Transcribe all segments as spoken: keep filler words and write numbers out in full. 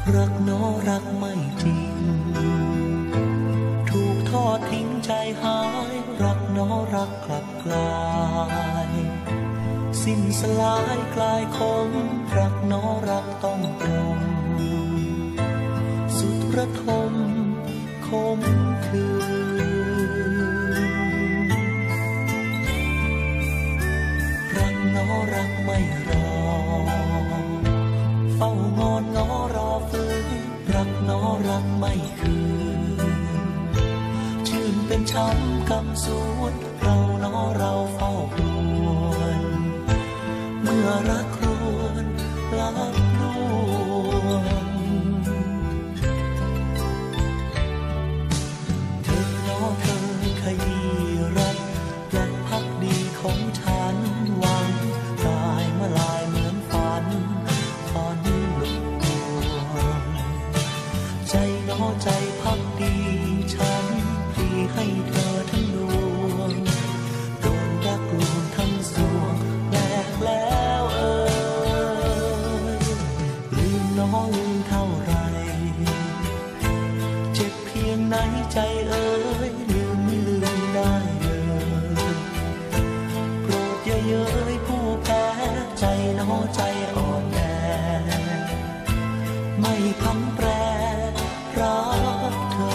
รักน้อรักไม่จริงถูกทอดทิ้งใจหายรักน้อรักกลับกลายสิ้นสลายกลายคงรักน้อรักต้องตรงสุดระทมคมคืนรักน้อรักไม่รอเฝ้างอนง้อรอฟื้นรักน้อรักไม่คืนชื่นเป็นช้ำกำสวดเราน้อเราเฝ้าครวนเมื่อรักครวนลับลวงเธอน้อเธอขยี้รักและพักดีของฉันหวังกายมาลายเหมือนฝันฝันลวงใจน้อใจพักดีฉันที่ให้เธอทั้งดวงโดนรักลวงทั้งสวงแหลกแล้วเอ่ยลืมน้อลืมเท่าไรเจ็บเพียงไหนใจเอ่ยลืมไม่ลืมได้เลยโปรดอย่าเย้ยผู้แพ้ใจน้อใจอ่อนแอไม่พังแปรรักเธอ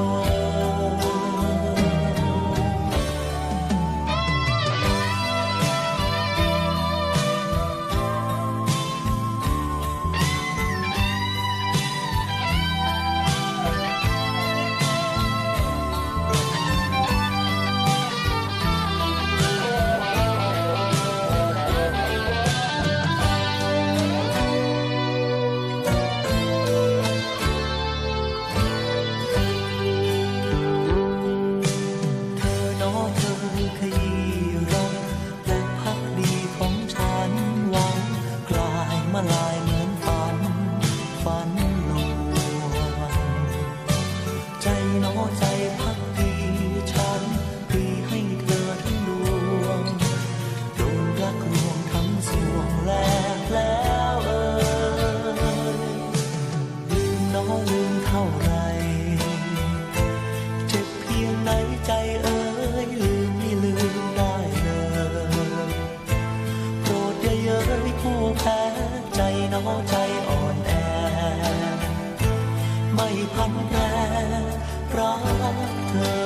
ใจอ่อนแอไม่พันแปรรักเธอ